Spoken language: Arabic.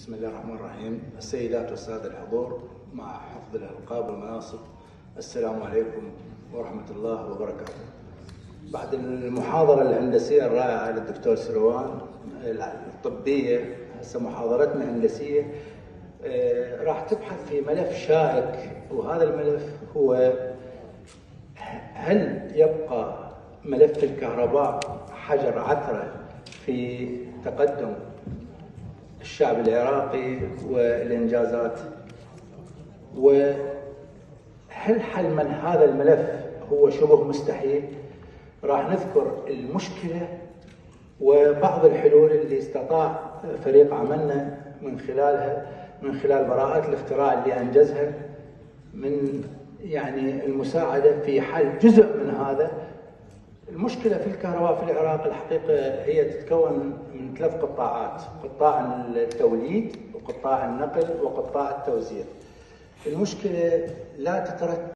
بسم الله الرحمن الرحيم. السيدات والسادة الحضور، مع حفظ الألقاب والمناصب، السلام عليكم ورحمة الله وبركاته. بعد المحاضرة الهندسية الرائعة للدكتور سروان الطبية، هسه محاضرتنا هندسية راح تبحث في ملف شائك، وهذا الملف هو: هل يبقى ملف الكهرباء حجر عثرة في تقدم الشعب العراقي والإنجازات؟ وهل حل من هذا الملف هو شبه مستحيل؟ راح نذكر المشكلة وبعض الحلول اللي استطاع فريق عملنا من خلال براءات الاختراع اللي أنجزها، من المساعدة في حل جزء من هذا. المشكلة في الكهرباء في العراق الحقيقة هي تتكون من 3 قطاعات: قطاع التوليد، وقطاع النقل، وقطاع التوزيع. المشكلة لا تترتب